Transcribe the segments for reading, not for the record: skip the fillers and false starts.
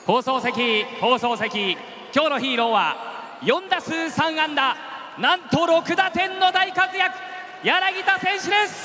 放送席、今日のヒーローは4打数3安打、なんと6打点の大活躍、柳田選手です。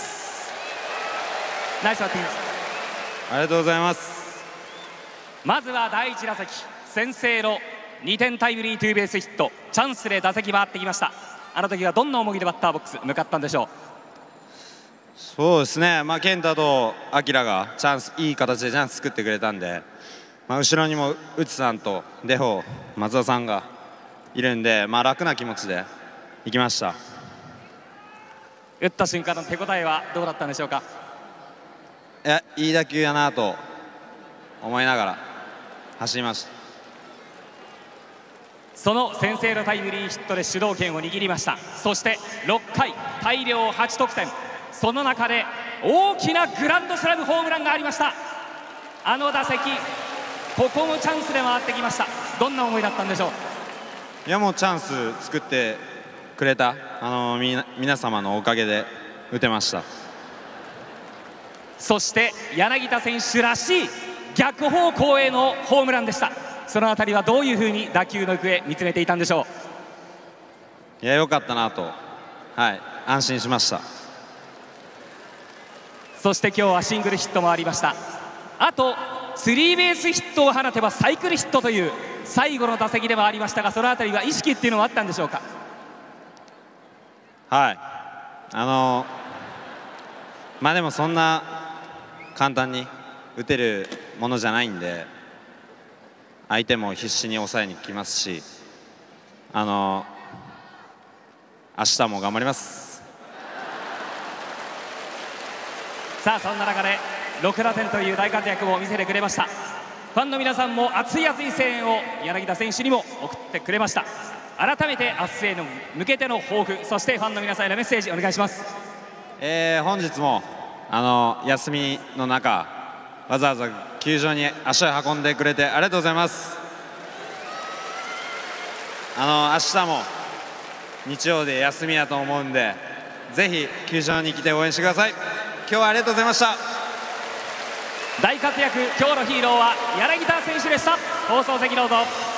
ナイスバッティング。 ありがとうございます。 まずは第1打席、先制の2点タイムリーツーベースヒット、チャンスで打席回ってきました。あの時はどんな思いでバッターボックス向かったんでしょう。 そうですね、健太と明がいい形でチャンス作ってくれたんで、後ろにも内さんとデフォ松田さんがいるんで、楽な気持ちで行きました。 打った瞬間の手応えはどうだったんでしょうか。 いい打球やなと思いながら走りました。 その先制のタイムリーヒットで主導権を握りました。そして6回大量8得点、その中で大きなグランドスラムホームランがありました。あの打席、ここもチャンスで回ってきました。どんな思いだったんでしょう。 もうチャンス作ってくれた皆様のおかげで打てました。 そして柳田選手らしい逆方向へのホームランでした。そのあたりはどういうふうに打球の行方見つめていたんでしょう。 良かったなと、安心しました。 そして今日はシングルヒットもありました。あとスリーベースヒットを放てばサイクルヒットという最後の打席ではありましたが、そのあたりは意識っていうのはあったんでしょうか。 でもそんな簡単に打てるものじゃないんで、相手も必死に抑えに来ますし、明日も頑張ります。 さあそんな中で6打点という大活躍を見せてくれました。ファンの皆さんも熱い熱い声援を柳田選手にも送ってくれました。改めて明日への向けての抱負、そしてファンの皆さんへのメッセージお願いします。 本日も休みの中わざわざ球場に足を運んでくれてありがとうございます。明日も日曜で休みやと思うんで、ぜひ球場に来て応援してください。今日はありがとうございました。 大活躍、今日のヒーローは柳田選手でした。放送席どうぞ。